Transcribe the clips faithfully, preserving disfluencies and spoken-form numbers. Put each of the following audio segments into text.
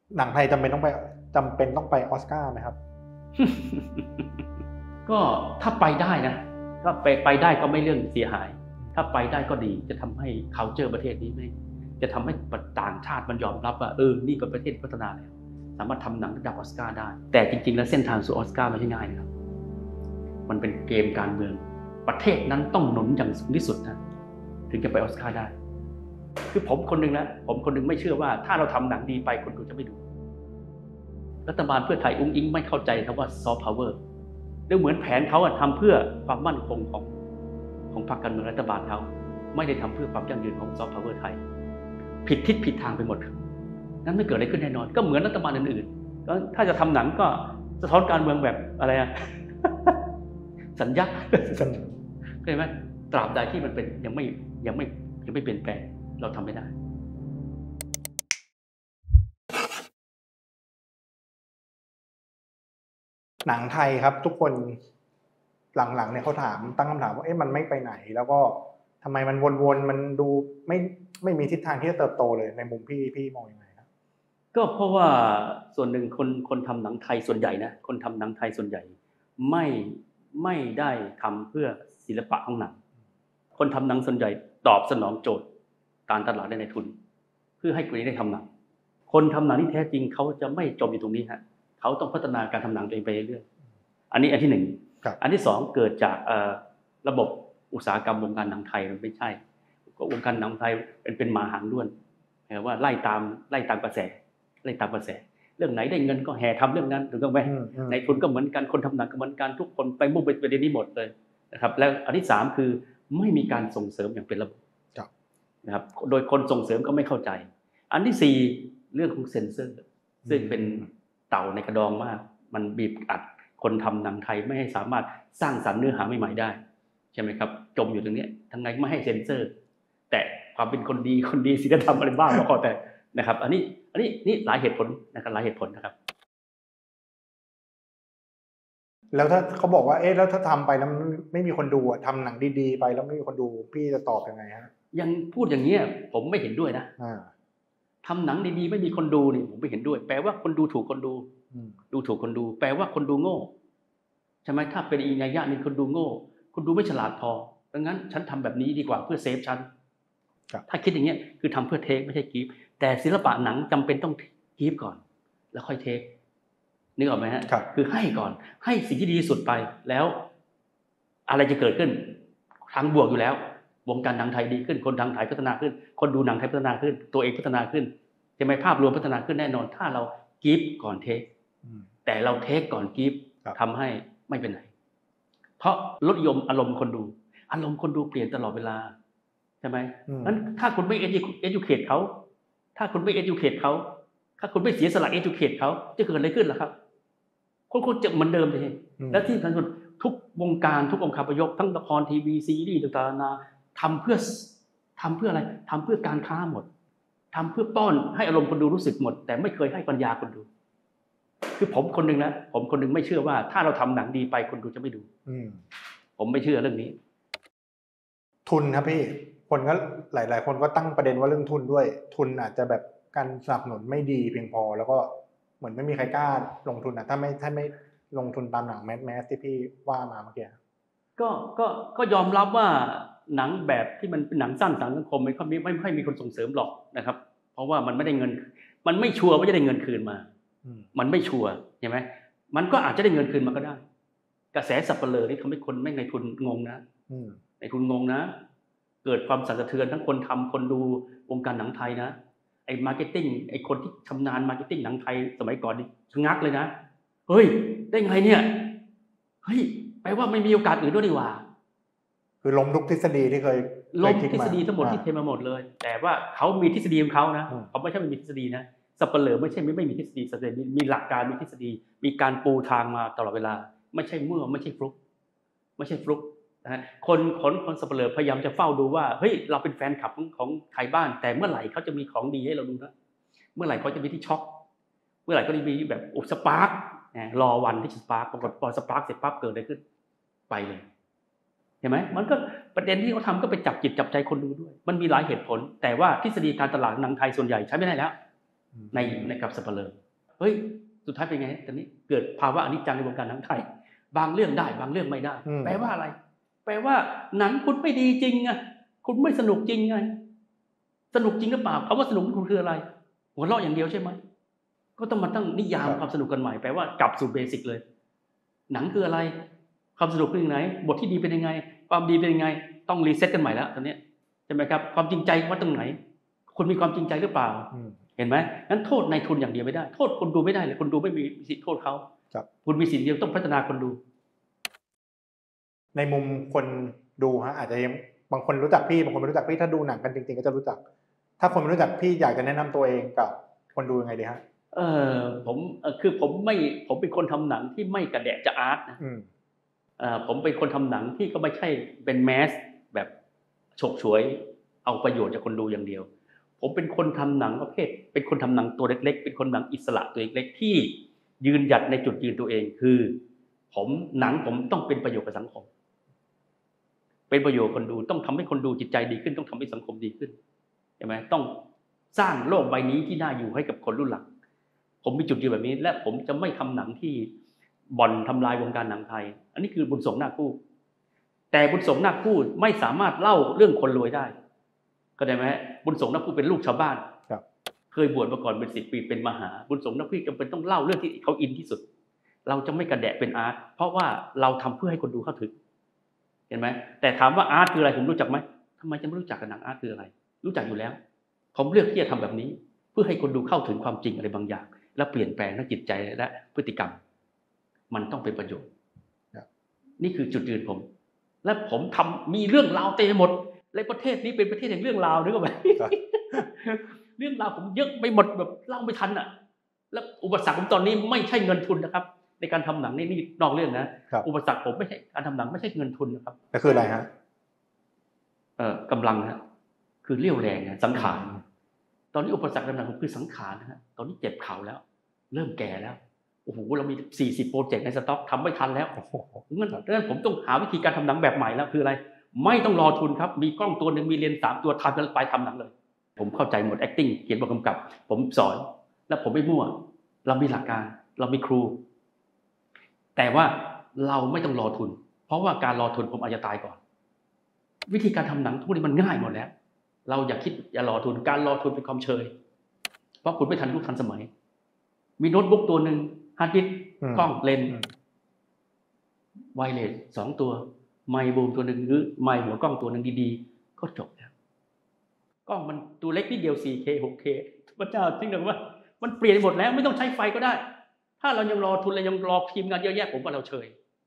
หนังไทยจำเป็นต้องไปจำเป็นต้องไปออสการ์ไหมครับก็ถ้าไปได้นะก็ไปไปได้ก็ไม่เรื่องเสียหายถ้าไปได้ก็ดีจะทำให้ culture ประเทศนี้ไม่จะทำให้ต่างชาติมันยอมรับว่าเออนี่เป็นประเทศพัฒนาแล้วสามารถทำหนังระดับออสการ์ได้แต่จริงๆแล้วเส้นทางสู่ออสการ์ไม่ใช่ง่ายนะครับมันเป็นเกมการเมืองประเทศนั้นต้องหนุนอย่างสูงที่สุดนะถึงจะไปออสการ์ได้คือผมคนหนึ่งนะผมคนหนึ่งไม่เชื่อว่าถ้าเราทำหนังดีไปคนดูจะไม่ดูรัฐบาลเพื่อไทยอุ้งอิงไม่เข้าใจคำว่าซอฟต์พาวเวอร์แล้วเหมือนแผนเขาทำเพื่อความมั่นคงของของพรรคการเมืองรัฐบาลเขาไม่ได้ทำเพื่อความยั่งยืนของซอฟต์พาวเวอร์ไทยผิดทิศผิดทางไปหมดนั้นไม่เกิดอะไรขึ้นแน่นอนก็เหมือนรัฐบาลอื่นๆก็ถ้าจะทำหนังก็สะท้อนการเมืองแบบอะไรอะ สัญญาเข้าใจไหมตราบใดที่มันเป็นยังไม่ยังไม่ยังไม่เปลี่ยนแปลงเราทำไม่ได้หนังไทยครับทุกคนหลังๆเนี่ยเขาถามตั้งคำถามว่าเอ๊ะมันไม่ไปไหนแล้วก็ทำไมมันวนๆมันดูไม่ไม่มีทิศทางที่จะเติบโตเลยในมุมพี่พี่มองยังไงครับก็เพราะว่าส่วนหนึ่งคนคนทำหนังไทยส่วนใหญ่นะคนทำหนังไทยส่วนใหญ่ไม่ไม่ได้ทำเพื่อศิลปะของหนังคนทำหนังส่วนใหญ่ตอบสนองโจทย์การตลาดได้ในทุนเพื่อให้คนนี้ได้ทำหนังคนทำหนังที่แท้จริงเขาจะไม่จมอยู่ตรงนี้ฮะเขาต้องพัฒนาการทำหนังตัวเองไปเรื่อยๆอันนี้อันที่หนึ่งอันที่สองเกิดจากระบบอุตสาหกรรมวงการหนังไทยมันไม่ใช่วงการหนังไทยเป็นเป็นหมาหางด้วนแปลว่าไล่ตามไล่ตามกระแสไล่ตามกระแสเรื่องไหนได้เงินก็แห่ทำเรื่องนั้นถูกต้องไหมในทุนก็เหมือนกันคนทำหนังก็เหมือนกันทุกคนไปมุ่งไปประเด็นนี้หมดเลยนะครับแล้วอันที่สามคือไม่มีการส่งเสริมอย่างเป็นระบบนะครับโดยคนส่งเสริมก็ไม่เข้าใจอันที่สี่เรื่องของเซ็นเซอร์ซึ่งเป็นเต่าในกระดองมากมันบีบอัดคนทำหนังไทยไม่ให้สามารถสร้างสรรค์เนื้อหาใหม่ๆได้ใช่ไหมครับจมอยู่ตรงนี้ทั้งไงไม่ให้เซ็นเซอร์แต่ความเป็นคนดีคนดีศีลธรรมอะไรบ้างก็พอแต่นะครับอันนี้อันนี้นี่หลายเหตุผลนะครับหลายเหตุผลนะครับแล้วถ้าเขาบอกว่าเอ๊ะแล้วถ้าทำไปแล้วไม่มีคนดูอ่ะทำหนังดีๆไปแล้วไม่มีคนดูพี่จะตอบยังไงฮะยังพูดอย่างนี้ผมไม่เห็นด้วยนะทำหนังดีๆไม่มีคนดูนี่ผมไม่เห็นด้วยแปลว่าคนดูถูกคนดูดูถูกคนดูแปลว่าคนดูโง่ใช่ไหมถ้าเป็นอีกนัยยะนึงคนดูโง่คนดูไม่ฉลาดพอดังนั้นฉันทำแบบนี้ดีกว่าเพื่อเซฟฉันถ้าคิดอย่างนี้คือทำเพื่อเทคไม่ใช่กีฟแต่ศิลปะหนังจำเป็นต้องกีฟก่อนแล้วค่อยเทคนึกออกไหมฮะคือให้ก่อนให้สิ่งที่ดีที่สุดไปแล้วอะไรจะเกิดขึ้นทางบวกอยู่แล้ววงการหนังไทยดีขึ้นคนทางไทยพัฒนาขึ้นคนดูหนังไทยพัฒนาขึ้นตัวเองพัฒนาขึ้นจะไม่ภาพรวมพัฒนาขึ้นแน่นอนถ้าเรากีฟก่อนเทคแต่เราเทคก่อนกีฟทำให้ไม่เป็นไรเพราะลดยมอารมณ์คนดูอารมณ์คนดูเปลี่ยนตลอดเวลาใช่ไหมนั้นถ้าคุณไม่ educate เขาถ้าคุณไม่ educate เขาถ้าคุณไม่เสียสละ educate เขาจะเกิดอะไรขึ้นล่ะครับคนคนจะเหมือนเดิมเลยและที่สำคัญทุกวงการทุกองค์คาพยพทั้งละครทีวีซีรีส์ต่างๆนาทำเพื่อทำเพื่ออะไรทำเพื่อการค้าหมดทำเพื่อป้อนให้อารมณ์คนดูรู้สึกหมดแต่ไม่เคยให้ปัญญาคนดูคือผมคนหนึ่งนะผมคนหนึ่งไม่เชื่อว่าถ้าเราทำหนังดีไปคนดูจะไม่ดูผมไม่เชื่อเรื่องนี้ทุนครับพี่คนก็หลายๆคนก็ตั้งประเด็นว่าเรื่องทุนด้วยทุนอาจจะแบบการสนับสนุนไม่ดีเพียงพอแล้วก็เหมือนไม่มีใครกล้าลงทุนอ่ะถ้าไม่ถ้าไม่ลงทุนตามหนังแมสแมสที่พี่ว่ามาเมื่อกี้ก็ก็ก็ยอมรับว่าหนังแบบที่มันเป็นหนังสั้นสังคมไม่ค่อยมีไม่ค่อยมีคนส่งเสริมหรอกนะครับเพราะว่ามันไม่ได้เงินมันไม่ชัวร์ว่าจะได้เงินคืนมามันไม่ชัวร์ใช่ไหมมันก็อาจจะได้เงินคืนมาก็ได้กระแสสับเปลือนี่ทำให้คนไม่ในทุนงงนะในทุนงงนะเกิดความสั่นสะเทือนทั้งคนทำคนดูวงการหนังไทยนะไอ้มาร์เก็ตติ้งไอ้คนที่ชำนาญมาร์เก็ตติ้งหนังไทยสมัยก่อนนี่ชะงักเลยนะเฮ้ยได้ไงเนี่ยเฮ้ยแปลว่าไม่มีโอกาสอื่นด้วยดีกว่าคือล้มทุกทฤษฎีที่เคยล้มทฤษฎีทั้งหมดที่เทมาหมดเลยแต่ว่าเขามีทฤษฎีของเขานะเขาไม่ใช่ไม่มีทฤษฎีนะสับเปลือไม่ใช่ไม่ไม่มีทฤษฎีสับเปลือมีหลักการมีทฤษฎีมีการปูทางมาตลอดเวลาไม่ใช่เมื่อไม่ใช่ฟลุกไม่ใช่ฟลุกนะฮะคนคนคนสับเปลือพยายามจะเฝ้าดูว่าเฮ้ยเราเป็นแฟนคลับของของไทยบ้านแต่เมื่อไหร่เขาจะมีของดีให้เราดูนะเมื่อไหร่เขาจะมีที่ช็อคเมื่อไหร่ก็จะมีแบบอุสปาร์กรอวันที่สปาร์กปรากฏพอสปาร์กเสร็จปั๊บเกิดอะไรขึ้นไปเลยเห็นไหมมันก็ประเด็นที่เขาทำก็ไปจับจิตจับใจคนดูด้วยมันมีหลายเหตุผลแต่ว่าทฤษฎีการตลาดหนังไทยส่วนใหญ่ใช้ไม่ได้แล้วในในกับสัปเหร่อเฮ้ยสุดท้ายเป็นไงตอนนี้เกิดภาวะอนิจจังในวงการหนังไทยบางเรื่องได้บางเรื่องไม่ได้แปลว่าอะไรแปลว่าหนังคุณไม่ดีจริงไงคุณไม่สนุกจริงไงสนุกจริงหรือเปล่าคำว่าสนุกคุณคืออะไรหัวเราะอย่างเดียวใช่ไหมก็ต้องมาตั้งนิยามความสนุกกันใหม่แปลว่ากลับสู่เบสิกเลยหนังคืออะไรความสนุกคือยังไงบทที่ดีเป็นยังไงความดีเป็นยังไงต้องรีเซ็ตกันใหม่แล้วตอนนี้ใช่ไหมครับความจริงใจว่าตรงไหนคุณมีความจริงใจหรือเปล่าเห็นไหมงั้นโทษนายทุนอย่างเดียวไม่ได้โทษคนดูไม่ได้เลยคนดูไม่มีสิทธิโทษเขาคุณมีสิทธิ์เดียวต้องพัฒนาคนดูในมุมคนดูฮะอาจจะยังบางคนรู้จักพี่บางคนไม่รู้จักพี่ถ้าดูหนังกันจริงๆก็จะรู้จักถ้าคนไม่รู้จักพี่อยากจะแนะนำตัวเองกับคนดูยังไงดีฮะเออผมคือผมไม่ผมเป็นคนทำหนังที่ไม่กระแดะจะอาร์ตนะเออผมเป็นคนทำหนังที่ก็ไม่ใช่เป็นแมสแบบฉกฉวยเอาประโยชน์จากคนดูอย่างเดียวผมเป็นคนทำหนังประเภทเป็นคนทำหนังตัวเล็กๆเป็นคนหนังอิสระตัวเล็กๆที่ยืนหยัดในจุดยืนตัวเองคือผมหนังผมต้องเป็นประโยชน์กับสังคมเป็นประโยชน์คนดูต้องทำให้คนดูจิตใจดีขึ้นต้องทำให้สังคมดีขึ้นใช่ไหมต้องสร้างโลกใบนี้ที่น่าอยู่ให้กับคนรุ่นหลังผมมีจุดยืนแบบนี้และผมจะไม่ทำหนังที่บ่อนทำลายวงการหนังไทยอันนี้คือบุญส่งนาคคู่แต่บุญส่งนาคคู่ไม่สามารถเล่าเรื่องคนรวยได้เข้าใจไหมบุญส่งนาคคู่เป็นลูกชาวบ้านเคยบวชมาก่อนเป็นสิบปีเป็นมหาบุญส่งนาคคู่จำเป็นต้องเล่าเรื่องที่เขาอินที่สุดเราจะไม่กระแดะเป็นอาร์ตเพราะว่าเราทำเพื่อให้คนดูเข้าถึงเห็นไหมแต่ถามว่าอาร์ตคืออะไรผมรู้จักไหมทำไมจะไม่รู้จักกับหนังอาร์ตคืออะไรรู้จักอยู่แล้วผมเลือกที่จะทำแบบนี้เพื่อให้คนดูเข้าถึงความจริงอะไรบางอย่างและเปลี่ยนแปลงทั้งจิตใจและพฤติกรรมมันต้องเป็นประโยชน์นี่คือจุดยืนผมและผมทำมีเรื่องราวเต็มไปหมดในประเทศนี้เป็นประเทศแห่งเรื่องราวนึกออกไหม เรื่องราวผมเยอะไปหมดแบบเล่าไม่ทันอ่ะแล้วอุปสรรคผมตอนนี้ไม่ใช่เงินทุนนะครับในการทำหนังนี่นี่นอกเรื่องนะอุปสรรคผมไม่ใช่การทำหนังไม่ใช่เงินทุนนะครับก็คืออะไรฮะเอ่อกำลังฮะคือเรี่ยวแรงสังขารตอนนี้อุปสรรคกำลังผมคือสังขารนะฮะตอนนี้เจ็บเข่าแล้วเริ่มแก่แล้วโอ้โหเรามีสี่สิบโปรเจกต์ในสต็อกทำไม่ทันแล้วงั้นงั้นผมต้องหาวิธีการทำหนังแบบใหม่แล้วคืออะไรไม่ต้องรอทุนครับมีกล้องตัวหนึ่งมีเลนส์สามตัวทำกันไปทำหนังเลยผมเข้าใจหมด acting เขียนบทกำกับผมสอนแล้วผมไม่มั่วเรามีหลักการเรามีครูแต่ว่าเราไม่ต้องรอทุนเพราะว่าการรอทุนผมอาจจะตายก่อนวิธีการทำหนังทุกนี้มันง่ายหมดแล้วเราอย่าคิดอย่ารอทุนการรอทุนเป็นความเชยเพราะคุณไม่ทันยุคทันสมัยมีโน้ตบุ๊กตัวหนึ่งฮาร์ดดิสก์กล้องเลนส์ไวเลสสองตัวไมค์บูมตัวหนึ่งหรือไมค์หัวกล้องตัวหนึ่งดีๆก็จบแล้วกล้องมันตัวเล็กนิดเดียว โฟร์เค หกเคพระเจ้าจริงหรือว่ามันเปลี่ยนหมดแล้วไม่ต้องใช้ไฟก็ได้ถ้าเรายังรอทุนเรายังรอทีมงานเยอะแยะผมว่าเราเชย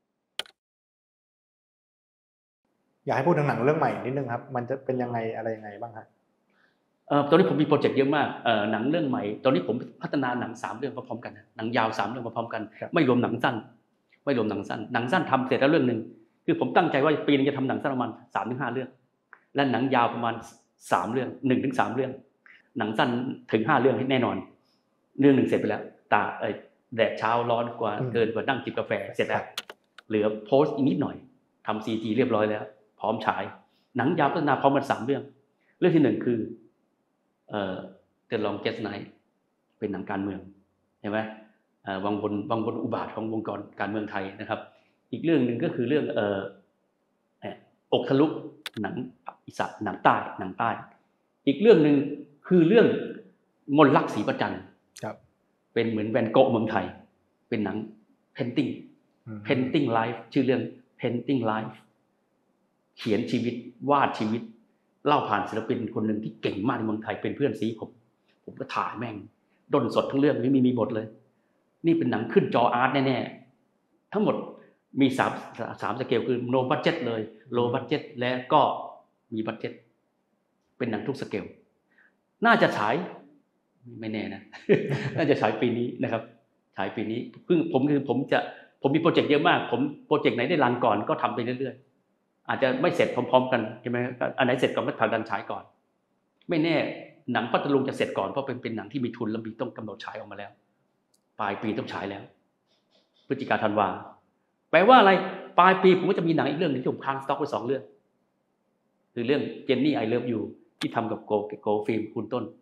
อยากให้พูดถึงหนังเรื่องใหม่นิดนึงครับมันจะเป็นยังไงอะไรยังไงบ้างครับเอ่อตอนนี้ผมมีโปรเจกต์เยอะมากเอ่อหนังเรื่องใหม่ตอนนี้ผมพัฒนาหนังสามเรื่องพร้อมๆกันหนังยาวสามเรื่องพร้อมๆกันไม่รวมหนังสั้นไม่รวมหนังสั้นหนังสั้นทำเสร็จแล้วเรื่องนึงคือผมตั้งใจว่าปีนึงจะทำหนังสั้นประมาณ สามถึงห้า เรื่องและหนังยาวประมาณสามเรื่อง หนึ่งถึงสาม เรื่องหนังสั้นถึงห้าเรื่องให้แน่นอนเรื่องนึงเสร็จไปแล้วตาเอ่อแดดเช้าร้อนกว่าเกินกว่านั่งจิบกาแฟเสร็จแล้วเหลือโพสต์อีกนิดหน่อยทำ ซี จี เรียบร้อยแล้วพร้อมฉายหนังยาวพัฒนาพร้อมกันสามเรื่องเรื่องที่หนึ่งคือเอ่อ The Longest Night เป็นหนังการเมืองเห็นไหมเอ่อวังวนวังวนอุบาทของวงการการเมืองไทยนะครับอีกเรื่องนึงก็คือเรื่องเอ่ออกทะลุหนังอีสานหนังใต้หนังใต้อีกเรื่องนึงคือเรื่องมนต์รักศรีประจันทร์ครับเป็นเหมือนแวนโกะเมืองไทยเป็นหนัง Painting Painting Life ชื่อเรื่อง Painting Life เขียนชีวิตวาดชีวิตเล่าผ่านศิลปินคนหนึ่งที่เก่งมากในเมืองไทยเป็นเพื่อนซีผมผมก็ถ่ายแม่งด้นสดทั้งเรื่องไม่มีมีบทเลยนี่เป็นหนังขึ้นจออาร์ตแน่ๆทั้งหมดมีสาม สามสเกลคือ no budget เลย low budget และก็มี budget เป็นหนังทุกสเกลน่าจะฉายไม่แน่นะ น่าจะฉายปีนี้นะครับฉายปีนี้เพิ่งผมคือผมจะผมมีโปรเจกต์เยอะมากผมโปรเจกต์ไหนได้รันก่อนก็ทำไปเรื่อยๆอาจจะไม่เสร็จพร้อมๆกันใช่ไหมอันไหนเสร็จก่อนก็ผลักดันฉายก่อนไม่แน่หนังพัทลุงจะเสร็จก่อนเพราะเป็นเป็นหนังที่มีทุนและมีต้องกำหนดฉายออกมาแล้วปลายปีต้องฉายแล้วพฤศจิกาธันวาแปลว่าอะไรปลายปีผมก็จะมีหนังอีกเรื่องนึงที่ผมค้างสต็อกไว้สองเรื่องคือเรื่องเจนนี่ไอเลิฟยูที่ทำกับโกโกฟิล์มคุณต้น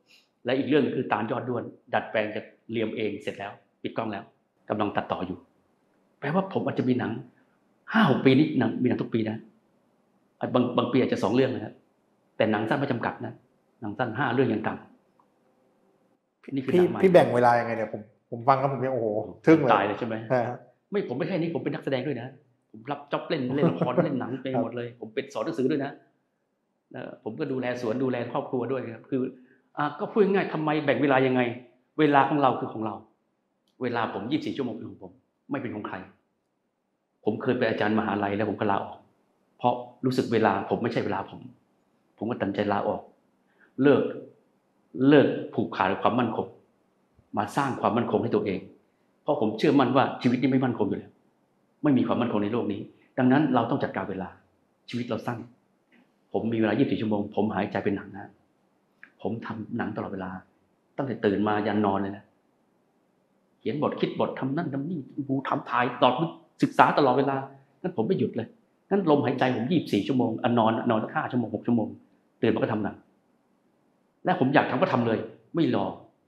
และอีกเรื่องคือตาลยอดด้วนดัดแปลงจากเรียมเองเสร็จแล้วปิดกล้องแล้วกำลังตัดต่ออยู่แปลว่าผมอาจจะมีหนังห้าหกปีนี้หนังมีหนังทุกปีนะบางบางปีอาจจะสองเรื่องนะครับแต่หนังสั้นไม่จำกัดนะหนังสั้นห้าเรื่องยังต่ำนี่คือหนังใหม่พี่แบ่งเวลายังไงเนี่ยผมผมฟังแล้วผมยังโอ้โหทึ่งเลยตายเลยใช่ไหมไม่ผมไม่แค่นี้ผมเป็นนักแสดงด้วยนะผมรับจ็อบเล่นเล่นละครเล่นหนังไปหมดเลยผมเป็นสอนหนังสือด้วยนะผมก็ดูแลสวนดูแลครอบครัวด้วยครับคืออ่าก็พูดง่ายๆทำไมแบ่งเวลายังไงเวลาของเราคือของเราเวลาผมยี่สิบสี่ชั่วโมงเป็นของผมไม่เป็นของใครผมเคยเป็นอาจารย์มหาลัยแล้วผมก็ลาออกเพราะรู้สึกเวลาผมไม่ใช่เวลาผมผมก็ตัดใจลาออกเลิกเลิกผูกขาดความมั่นคงมาสร้างความมั่นคงให้ตัวเองเพราะผมเชื่อมั่นว่าชีวิตนี้ไม่มั่นคงอยู่แล้วไม่มีความมั่นคงในโลกนี้ดังนั้นเราต้องจัดการเวลาชีวิตเราสั้นผมมีเวลายี่สิบสี่ชั่วโมงผมหายใจเป็นหนังนะผมทำหนังตลอดเวลาตั้งแต่ตื่นมายันนอนเลยนะเขียนบทคิดบททำนั่นทำนี่บูทำถ่ายตลอดศึกษาตลอดเวลางั้นผมไม่หยุดเลยงั้นลมหายใจผมยี่สิบสี่ชั่วโมงนอนนอนสักห้าชั่วโมงหกชั่วโมงตื่นมาก็ทำหนังและผมอยากทำก็ทำเลยไม่รอ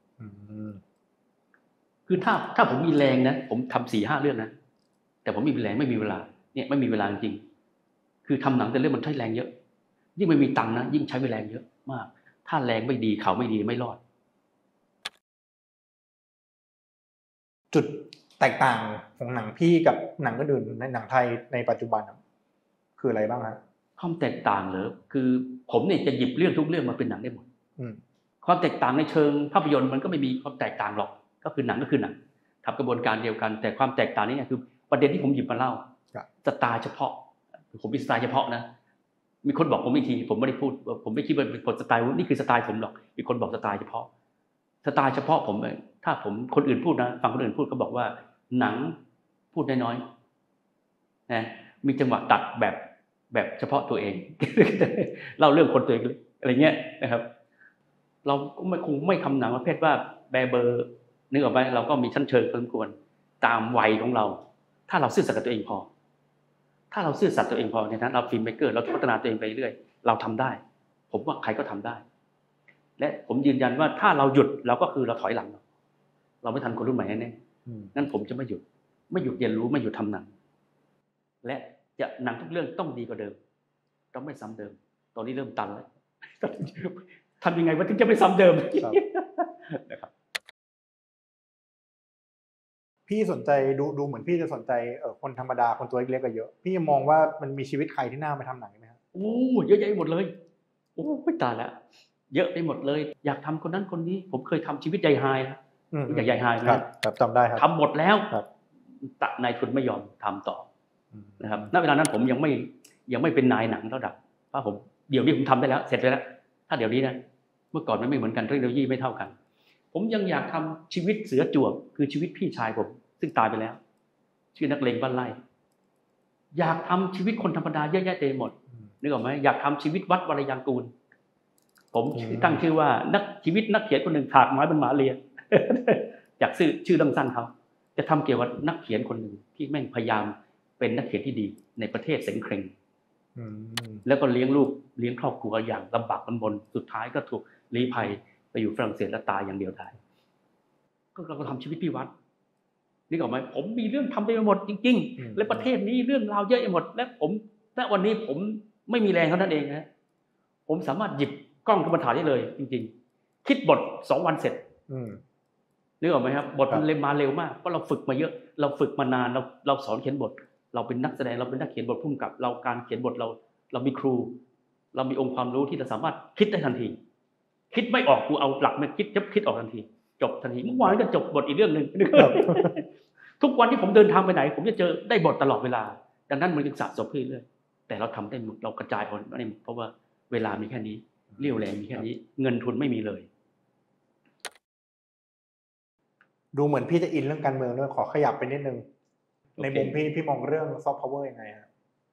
คือถ้าถ้าผมมีแรงนะผมทำสี่ห้าเรื่องนะแต่ผมไม่มีแรงไม่มีเวลาเนี่ยไม่มีเวลาจริงคือทำหนังแต่เรื่องมันใช้แรงเยอะยิ่งไม่มีตังค์นะยิ่งใช้แรงเยอะมากถ้าแรงไม่ดีเขาไม่ดีไม่รอดจุดแตกต่างของหนังพี่กับหนังอื่นในหนังไทยในปัจจุบันคืออะไรบ้างครับความแตกต่างเหรอคือผมเนี่ยจะหยิบเรื่องทุกเรื่องมาเป็นหนังได้หมดความแตกต่างในเชิงภาพยนตร์มันก็ไม่มีความแตกต่างหรอกก็คือหนังก็คือหนังทำกระบวนการเดียวกันแต่ความแตกต่างนี่คือประเด็นที่ผมหยิบมาเล่าสไตล์เฉพาะผมมีสไตล์เฉพาะนะมีคนบอกผมอีกทีผมไม่ได้พูดผมไม่คิดว่าเป็นคนสไตล์นี่คือสไตล์ผมหรอกมีคนบอกสไตล์เฉพาะสไตล์เฉพาะผมถ้าผมคนอื่นพูดนะฟังคนอื่นพูดก็บอกว่าหนังพูดน้อยๆนะมีจังหวะตัดแบบแบบเฉพาะตัวเองเล่าเรื่องคนตัวเองอะไรเงี้ยนะครับเราก็ไม่คงไม่ทำหนังประเภทว่าแบเบอร์นึกออกไหมเราก็มีชั้นเชิงพอสมควรตามวัยของเราถ้าเราซื่อสัตย์กับตัวเองพอถ้าเราซื่อสัตย์ตัวเองพอในฐานะเราฟิล์มเมกเกอร์เราพัฒนาตัวเองไปเรื่อยเราทำได้ผมว่าใครก็ทำได้และผมยืนยันว่าถ้าเราหยุดเราก็คือเราถอยหลังเราไม่ทันคนรุ่นใหม่แน่ๆงั้นผมจะไม่หยุดไม่หยุดเรียนรู้ไม่หยุดทำหนังและจะหนังทุกเรื่องต้องดีกว่าเดิมต้องไม่ซ้ำเดิมตอนนี้เริ่มตันแล้วทำยังไงว่าถึงจะไม่ซ้ำเดิมนะครับพี่สนใจดูดูเหมือนพี่จะสนใจเออคนธรรมดาคนตัวเล็กๆก็เยอะพี่มองว่ามันมีชีวิตใครที่น่าไปทำหนังไหมครับโอ้เยอะแยะหมดเลยโอ้ไม่ตายแล้วเยอะไปหมดเลยอยากทำคนนั้นคนนี้ผมเคยทำชีวิตใหญ่ไฮนะอยากใหญ่ไฮนะครับจำได้ครับทำหมดแล้วแต่นายทุนไม่ยอมทำต่อนะครับณเวลานั้นผมยังไม่ยังไม่เป็นนายหนังระดับเพราะผมเดี๋ยวนี้ผมทำได้แล้วเสร็จไปแล้วถ้าเดี๋ยวนี้นะเมื่อก่อนมันไม่เหมือนกันเทคโนโลยีไม่เท่ากันผมยังอยากทำชีวิตเสือจวบคือชีวิตพี่ชายผมซึ่งตายไปแล้วชื่อนักเลงบ้านไร่อยากทำชีวิตคนธรรมดาเยอะแยะเต็มหมดนึกออกไหมอยากทำชีวิตวัดวรยางกูลผมตั้งชื่อว่านักชีวิตนักเขียนคนหนึ่งถากไม้บนหมาเรียอยากชื่อชื่อดังสั้นเขาจะทำเกี่ยวกับนักเขียนคนหนึ่งที่แม่งพยายามเป็นนักเขียนที่ดีในประเทศเสงเคร่งแล้วก็เลี้ยงลูกเลี้ยงครอบครัวอย่างลำบากลำบนสุดท้ายก็ถูกลี้ภัยไปอยู่ฝรั่งเศสและตายอย่างเดียวดายก็เราก็ทำชีวิตพี่วัดนี่ก็หมายผมมีเรื่องทำไปหมดจริงๆและประเทศนี้เรื่องราวเยอะไปหมดและผมณวันนี้ผมไม่มีแรงเท่านั้นเองนะผมสามารถหยิบกล้องขึ้นมาถ่ายได้เลยจริงๆคิดบทสองวันเสร็จนึกออกไหมครับบทมันเร็วมาเร็วมากเพราะเราฝึกมาเยอะเราฝึกมานานเราเราสอนเขียนบทเราเป็นนักแสดงเราเป็นนักเขียนบทพุ่มกับเราการเขียนบทเราเรามีครูเรามีองค์ความรู้ที่จะสามารถคิดได้ทันทีคิดไม่ออกกูเอาหลักมาคิดจะคิดออกทันทีจบทันทีเมื่อวานก็จบบทอีกเรื่องนึงทุกวันที่ผมเดินทางไปไหนผมจะเจอได้บทตลอดเวลาดังนั้นมันจึงสะสมขึ้นเรื่อยแต่เราทำได้หมดเรากระจายออกได้หมดเพราะว่าเวลามีแค่นี้เรี่ยวแรงมีแค่นี้เงินทุนไม่มีเลยดูเหมือนพี่จะอินเรื่องการเมืองด้วยขอขยับไปนิดนึงในมุมพี่พี่มองเรื่องซอฟต์พาวเวอร์ยังไงครับ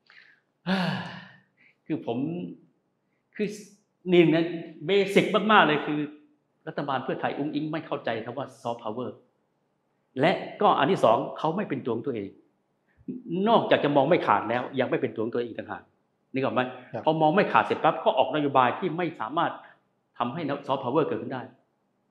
คือผมคือนี่นะเบสิกมากๆเลยคือรัฐบาลเพื่อไทยอุ้งอิงไม่เข้าใจคำว่าซอฟต์พาวเวอร์และก็อันที่สองเขาไม่เป็นตัวของตัวเองนอกจากจะมองไม่ขาดแล้วยังไม่เป็นตัวของตัวเองต่างหากนี่ก็ไหมพอมองไม่ขาดเสร็จปั๊บก็ออกนโยบายที่ไม่สามารถทำให้ซอฟต์พาวเวอร์เกิดขึ้นได้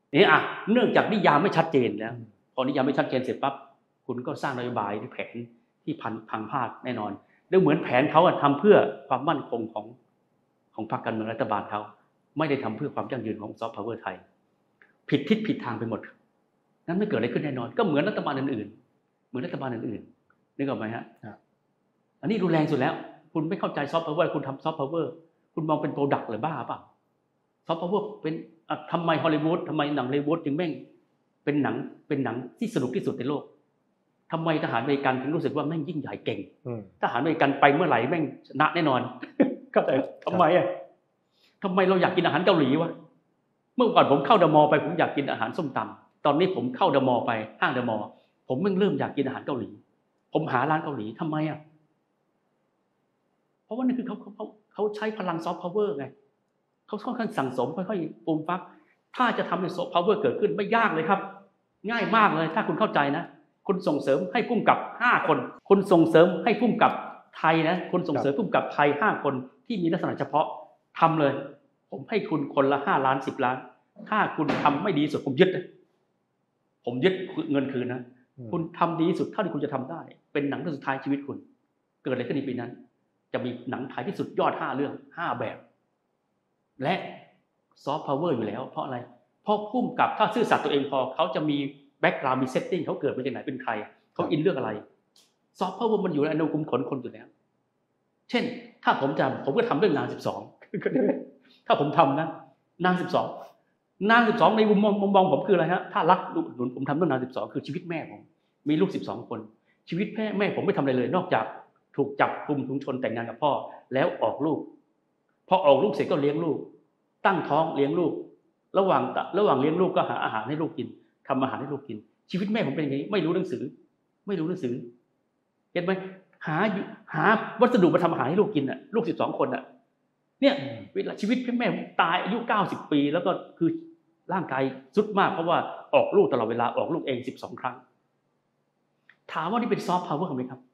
นี่อ่ะเนื่องจากนิยามไม่ชัดเจนแล้วพอนิยามไม่ชัดเจนเสร็จปั๊บคุณก็สร้างนโยบายที่แผนที่พันพังพลาดแน่นอนแล้วเหมือนแผนเขาทำเพื่อความมั่นคงของของพรรคการเมืองรัฐบาลเขาไม่ได้ทำเพื่อความยั่งยืนของซอฟต์พาวเวอร์ไทยผิดทิศผิดทางไปหมดนั้นไม่เกิดอะไรขึ้นแน่นอนก็เหมือนรัฐบาลอื่นๆเหมือนรัฐบาลอื่นๆนึกออกไหมฮะอันนี้รุนแรงสุดแล้วคุณไม่เข้าใจซอฟต์พาวเวอร์คุณทำซอฟต์พาวเวอร์คุณมองเป็นโปรดักต์หรือบ้าเปล่าซอฟต์พาวเวอร์เป็นทำไมฮอลลีวูดทำไมหนังฮอลลีวูดจึงแม่งเป็นหนังเป็นหนังที่สนุกที่สุดในโลกทำไมทหารอเมริกันถึงรู้สึกว่าแม่งยิ่งใหญ่เก่งทหารอเมริกันไปเมื่อไหร่แม่งชนะแน่นอนเข้าใจทำไมอ่ะทำไมเราอยากกินอาหารเกาหลีวะเมื่อก่อนผมเข้าเดอะมอลล์ไปผมอยากกินอาหารส้มตำตอนนี้ผมเข้าเดอะมอลล์ไปห้างเดอะมอลล์ผมแม่งเริ่มอยากกินอาหารเกาหลีผมหาร้านเกาหลีทำไมอ่ะเพราะว่านี่คือเขาเขาเขาใช้พลังซอฟต์พาวเวอร์ไงเขาค่อยๆสั่งสมค่อยๆปูมฟักถ้าจะทำให้ซอฟต์พาวเวอร์เกิดขึ้นไม่ยากเลยครับง่ายมากเลยถ้าคุณเข้าใจนะคุณส่งเสริมให้พุ่มกับห้าคนคุณส่งเสริมให้พุ่มกับไทยนะคุณส่งเสริมพุ่มกับไทยห้าคนที่มีลักษณะเฉพาะทำเลยผมให้คุณคนละห้าล้านสิบล้านถ้าคุณทำไม่ดีสุดผมยึดนะผมยึดเงินคืนนะคุณทำดีสุดเท่าที่คุณจะทำได้เป็นหนังเรื่องสุดท้ายชีวิตคุณเกิดอะไรขึ้นในปีนั้นจะมีหนังไทยที่สุดยอดห้าเรื่องห้าแบบและซอฟต์พาวเวอร์อยู่แล้วเพราะอะไรเพราะพุ่มกับถ้าซื่อสัตย์ตัวเองพอเขาจะมีแบ็กกราวด์มีเซตติ้งเขาเกิดมาจากไหนเป็นใครเขาอินเรื่องอะไรซอฟต์พาวเวอร์มันอยู่ในอนุกรมขนคนอยู่แล้วเช่นถ้าผมจำผมก็ทำเรื่องนางสิบสองถ้าผมทำนะนางสิบสองนางสิบสองในมุมมองมุมมองผมคืออะไรฮะถ้ารักหนุนผมทำเรื่องนางสิบสองคือชีวิตแม่ผมมีลูกสิบสองคนชีวิตแม่แม่ผมไม่ทำอะไรเลยนอกจากถูกจับคุมถุงชนแต่งงานกับพ่อแล้วออกลูกพอออกลูกเสร็จก็เลี้ยงลูกตั้งท้องเลี้ยงลูกระหว่างระหว่างเลี้ยงลูกก็หาอาหารให้ลูกกินทำอาหารให้ลูกกินชีวิตแม่ผมเป็นอย่างนี้ไม่รู้หนังสือไม่รู้หนังสือเห็นไหมหาหาวัสดุมาทำอาหารให้ลูกกินอ่ะลูกสิบสองคนอ่ะเนี่ยเวลาชีวิตแม่ผมตายอายุเก้าสิบปีแล้วก็คือร่างกายทรุดมากเพราะว่าออกลูกตลอดเวลาออกลูกเองสิบสองครั้งถามว่านี่เป็นซอฟต์พาวเวอร์ไหมครับ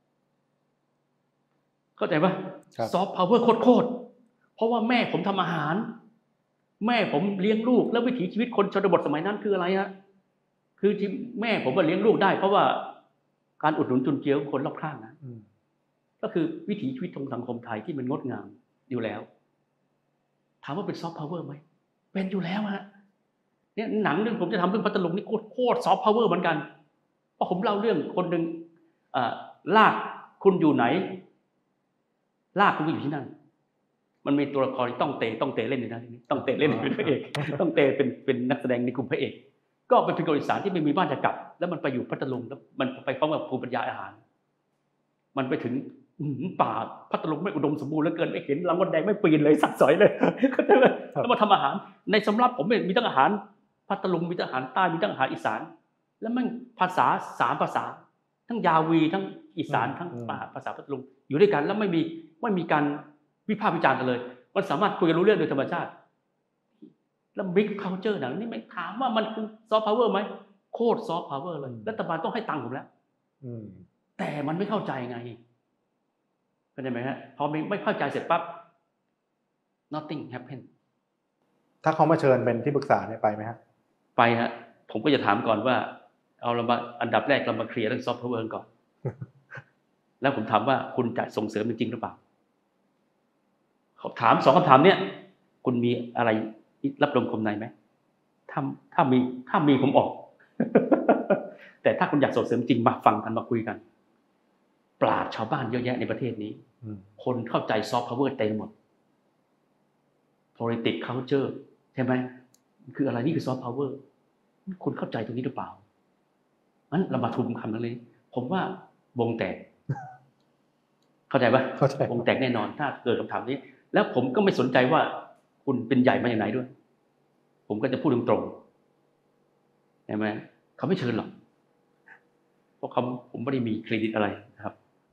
เข้าใจป่ะซอฟต์พาวเวอร์โคตรๆเพราะว่าแม่ผมทำอาหารแม่ผมเลี้ยงลูกแล้ววิถีชีวิตคนชนบทสมัยนั้นคืออะไรฮะคือที่แม่ผมก็เลี้ยงลูกได้เพราะว่าการอุดหนุนจุนเจือของคนรอบข้างนะก็คือวิถีชีวิตของสังคมไทยที่มันงดงามอยู่แล้วถามว่าเป็นซอฟต์พาวเวอร์ไหมเป็นอยู่แล้วฮะเนี่ยหนังเรื่องผมจะทำเรื่องพัทลุงนี่โคตรโคตรซอฟต์พาวเวอร์เหมือนกันเพราะผมเล่าเรื่องคนหนึ่งลากคุณอยู่ไหนลากคุณก็อยู่ที่นั่นมันมีตัวละครต้องเตต้องเตเล่นในนั้นต้องเตเล่นเป็นพระเอกต้องเตเป็นเป็นนักแสดงในกลุ่มพระเอกก็เป็นคนอีสานที่ไม่มีบ้านจะกลับแล้วมันไปอยู่พัทลุงแล้วมันไปพร้อมกับภูมิปัญญาอาหารมันไปถึงป่าพัทลุงไม่อุดมสมบูรณ์เหลือเกินไม่เห็นลำมดแดงไม่ปีนเลยสักสอยเลยแล้วมาทำอาหารในสำรับผมมีทั้งอาหารพัทลุงมีทั้งอาหารใต้มีทั้งอาหารอีสานแล้วมันภาษาสามภาษาทั้งยาวีทั้งอีสานทั้งภาษาพัทลุงอยู่ด้วยกันแล้วไม่มีไม่มีการวิพากษ์วิจารณ์กันเลยมันสามารถคุยกันรู้เรื่องโดยธรรมชาติแล้วบิ๊กคัลเจอร์หนังนี่ไม่ถามว่ามันคือซอฟต์พาวเวอร์ไหมโคตรซอฟต์พาวเวอร์เลยรัฐบาลต้องให้ตังค์ผมแล้วแต่มันไม่เข้าใจไงเข้าใจไหมฮะพอไม่เข้าใจเสร็จปั๊บ nothing happen ถ้าเขามาเชิญเป็นที่ปรึกษาเนี่ยไปไหมฮะไปฮะผมก็จะถามก่อนว่าเอาเรามาอันดับแรกเรามาเคลียร์เรื่องซอฟต์พาวเวอร์ก่อนแล้วผมถามว่าคุณจะส่งเสริมจริงหรือเปล่าถามสองคำถามเนี้ยคุณมีอะไรรับลมคมในไหมถ้าถ้ามีถ้ามีผมออก แต่ถ้าคุณอยากส่งเสริมจริงมาฟังกันมาคุยกันปราชญ์ชาวบ้านเยอะแยะในประเทศนี้คนเข้าใจซอฟต์พาวเวอร์เต็มหมด politics culture ใช่ไหมคืออะไรนี่คือซอฟต์พาวเวอร์คุณเข้าใจตรงนี้หรือเปล่างั้นเรามาทุมคำนั้นเลยผมว่าวงแตกเข้าใจปะเข้าใจวงแตกแน่นอนถ้าเกิดคำถามนี้แล้วผมก็ไม่สนใจว่าคุณเป็นใหญ่มาจากไหนด้วยผมก็จะพูดตรงๆใช่ไหมเขาไม่เชิญหรอกเพราะเขาผมไม่ได้มีเครดิตอะไรนะครับ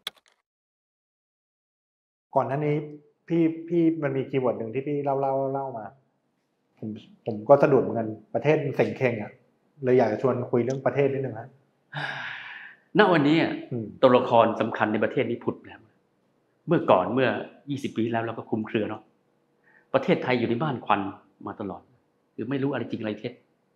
ก่อนหน้านี้พี่พี่มันมีคีย์เวิร์ดหนึ่งที่พี่เล่าเล่าเล่ามาผมผมก็สะดุดเหมือนกันประเทศเส็งเคงอ่ะเลยอยากจะชวนคุยเรื่องประเทศนิดนึงฮะณวันนี้ตัวละครสำคัญในประเทศนี้ผุดแล้วเมื่อก่อนเมื่อยี่สิบปีแล้วเราก็คลุมเครือเนาะประเทศไทยอยู่ในบ้านควันมาตลอดคือไม่รู้อะไรจริงอะไรเท็จ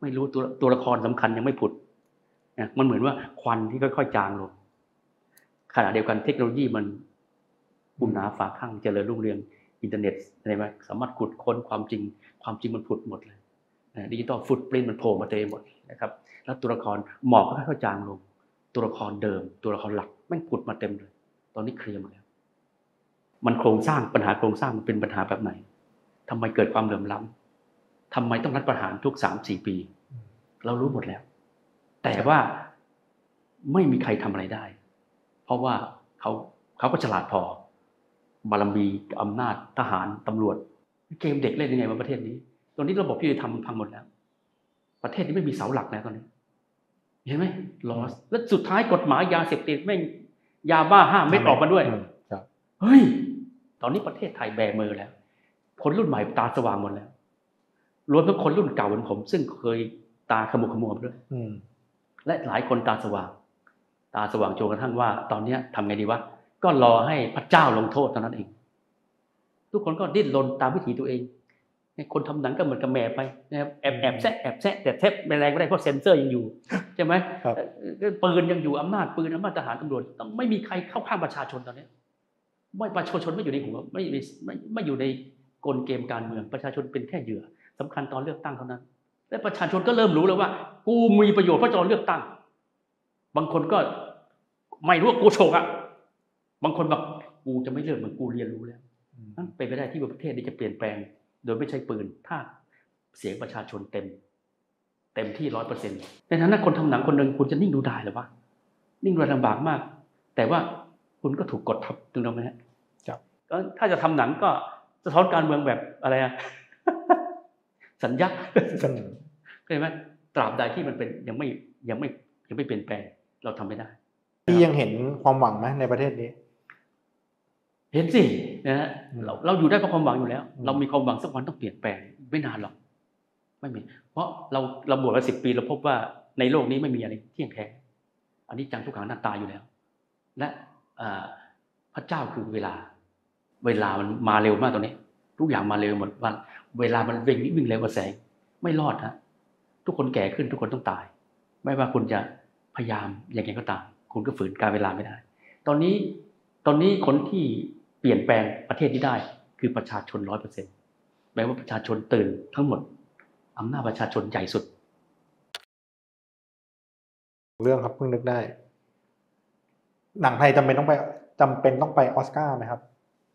ไม่รู้ตัวตัวละครสำคัญยังไม่ผุดนะมันเหมือนว่าควันที่ค่อยๆจางลงขณะเดียวกันเทคโนโลยีมันบุญหนาฝาข้างเจริญรุ่งเรืองอินเทอร์เน็ตอะไรไหมสามารถขุดค้นความจริงความจริงมันผุดหมดเลยดิจิตอลฟุตปรินท์มันโผล่มาเต็มหมดนะครับแล้วตัวละครหมอกก็ค่อยๆจางลงตัวละครเดิมตัวละครหลักแม่งผุดมาเต็มเลยตอนนี้เคลียร์หมดแล้วมันโครงสร้างปัญหาโครงสร้างมันเป็นปัญหาแบบไหนทำไมเกิดความเหลื่อมล้ำทำไมต้องรัฐประหารทุก สามถึงสี่ ปีเรารู้หมดแล้วแต่ว่าไม่มีใครทำอะไรได้เพราะว่าเขาเขาก็ฉลาดพอบารมีอำนาจทหารตำรวจเกมเด็กเล่นยังไงมาประเทศนี้ตอนนี้ระบบยุติธรรมพังหมดแล้วประเทศนี้ไม่มีเสาหลักแล้วตอนนี้เห็นไหมลอสแล้วสุดท้ายกฎหมายยาเสพติดแม่งยาบ้าห้าเม็ดออกมาด้วยเฮ้ยตอนนี้ประเทศไทยแบมือแล้วคนรุ่นใหม่ตาสว่างหมดแล้วรวมทั้งคนรุ่นเก่าเหมือนผมซึ่งเคยตาขมุกขมัวด้วยและหลายคนตาสว่างตาสว่างจนกระทั่งว่าตอนนี้ทำไงดีวะก็รอให้พระเจ้าลงโทษเท่านั้นเองทุกคนก็ดิ้นรนตามวิถีตัวเองคนทำหนังก็เหมือนกับแม่ไปนะครับแอบแอบแซะแอบแซะแต่เทปไม่แรงไม่ได้เพราะเซ็นเซอร์ยังอยู่ใช่ไหมปืนยังอยู่อำนาจปืนอำนาจทหารตำรวจต้องไม่มีใครเข้าข้างประชาชนตอนนี้ไม่ประชาชนไม่อยู่ในหัวไม่ไม่ไม่อยู่ในกลเกมการเมืองประชาชนเป็นแค่เหยื่อสำคัญตอนเลือกตั้งเท่านั้นและประชาชนก็เริ่มรู้แล้วว่ากูมีประโยชน์เพราะตอนเลือกตั้งบางคนก็ไม่รู้ว่ากูโฉกอ่ะบางคนบอกกูจะไม่เลือกเหมือนกูเรียนรู้แล้วนั่นเป็นไปได้ที่ประเทศนี้จะเปลี่ยนแปลงโดยไม่ใช้ปืนถ้าเสียงประชาชนเต็มเต็มที่ร้อยเปอร์เซ็นต์ในฐานะคนทำหนังคนหนึ่งคุณจะนิ่งดูได้หรือวะนิ่งดูลำบากมากแต่ว่าคุณก็ถูกกดทับถูกต้องไหมฮะครับก็ถ้าจะทำหนังก็สะท้อนการเมืองแบบอะไรอะ สัญญาเข้าใจไหมตราบใดที่มันเป็นยังไม่ยังไม่ยังไม่เปลี่ยนแปลงเราทำไม่ได้พี่ยังเห็นความหวังไหมในประเทศนี้เห็นสินะฮะเราเราอยู่ได้เพราะความหวังอยู่แล้วเรามีความหวังสักวันต้องเปลี่ยนแปลงไม่นานหรอกไม่มีเพราะเราเราบวชมาสิบปีเราพบว่าในโลกนี้ไม่มีอะไรเที่ยงแท้อันนี้จังทุกขังหน้าตาอยู่แล้วและพระเจ้าคือเวลาเวลามันมาเร็วมากตอนนี้ทุกอย่างมาเร็วหมดว่าเวลามันวิ่งวิ่งเร็วกว่าแสงไม่รอดฮะทุกคนแก่ขึ้นทุกคนต้องตายไม่ว่าคุณจะพยายามอย่างไรก็ตามคุณก็ฝืนการเวลาไม่ได้ตอนนี้ตอนนี้คนที่เปลี่ยนแปลงประเทศนี้ได้คือประชาชน ร้อยเปอร์เซ็นต์ แปลว่าประชาชนตื่นทั้งหมดอำนาจประชาชนใหญ่สุดเรื่องครับเพิ่งนึกได้หนังไทยจำเป็นต้องไปจำเป็นต้องไปออสการ์ไหมครับ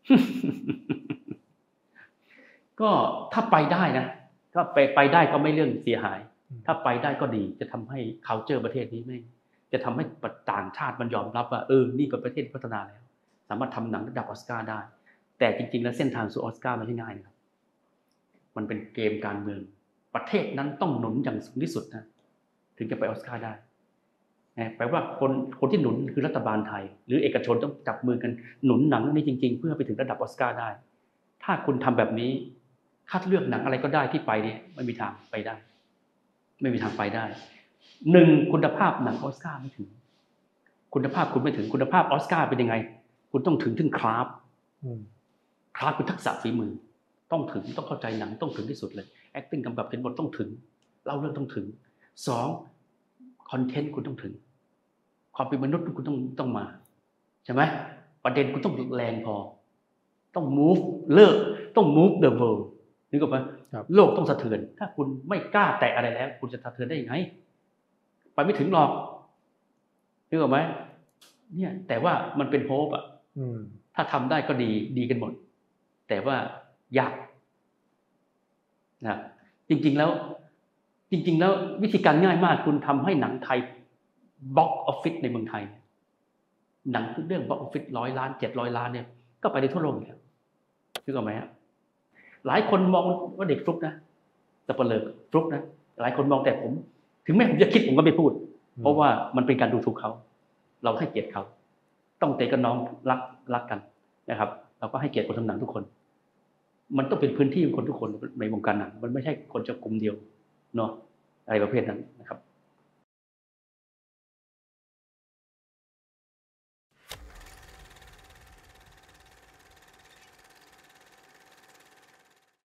ก็ถ้าไปได้นะก็ไปไปได้ก็ไม่เรื่องเสียหายถ้าไปได้ก็ดีจะทำให้ culture ประเทศนี้ไม่จะทำให้ต่างชาติมันยอมรับว่าเออนี่เป็นประเทศพัฒนาแล้วสามารถทำหนังระดับออสการ์ได้แต่จริงๆแล้วเส้นทางสู่ออสการ์มันไม่ง่ายนะครับมันเป็นเกมการเมืองประเทศนั้นต้องหนุนอย่างสูงที่สุดนะถึงจะไปออสการ์ได้แปลว่าคนคนที่หนุนคือรัฐบาลไทยหรือเอกชนต้องจับมือกันหนุนหนังนี้จริงๆเพื่อไปถึงระดับออสการ์ได้ถ้าคุณทำแบบนี้คัดเลือกหนังอะไรก็ได้ที่ไปเนี่ยไม่มีทางไปได้ไม่มีทางไปได้หนึ่งคุณภาพหนังออสการ์ไม่ถึงคุณภาพคุณไม่ถึงคุณภาพออสการ์เป็นยังไงคุณต้องถึงถึงคราฟคราฟคือทักษะฝีมือต้องถึงต้องเข้าใจหนังต้องถึงที่สุดเลย acting กำกับเขียนบทต้องถึงเล่าเรื่องต้องถึงสองคอนเทนต์คุณต้องถึงความเป็นมนุษย์คุณต้องต้องมาใช่ไหมประเด็นคุณต้องแรงพอต้อง move เลิกต้อง move the world นึกออกไหมโลกต้องสะเทือนถ้าคุณไม่กล้าแตะอะไรแล้วคุณจะสะเทือนได้ยังไงไปไม่ถึงหรอกนึกออกไหมเนี่ยแต่ว่ามันเป็นโฮปอ่ะถ้าทำได้ก็ดีดีกันหมดแต่ว่ายากนะจริงๆแล้วจริงๆแล้ววิธีการง่ายมากคุณทำให้หนังไทยบ็อกซ์ออฟฟิศในเมืองไทยหนังเรื่องบ็อกซ์ออฟฟิศร้อยล้านเจ็ดร้อยล้านเนี่ยก็ไปในทั่วโลกแล้วนึกออกไหมฮะหลายคนมองว่าเด็กฟลุกนะแต่เปลือกฟลุกนะหลายคนมองแต่ผมถึงแม้ผมจะคิดผมก็ไม่พูดเพราะว่ามันเป็นการดูถูกเขาเราให้เกียรติเขาต้องเตะกันน้องรักรักกันนะครับเราก็ให้เกียรติคนทำหนังทุกคนมันต้องเป็นพื้นที่ของคนทุกคนในวงการหนังมันไม่ใช่คนจะกลุ่มเดียวเนาะอะไรประเภทนั้นนะครับ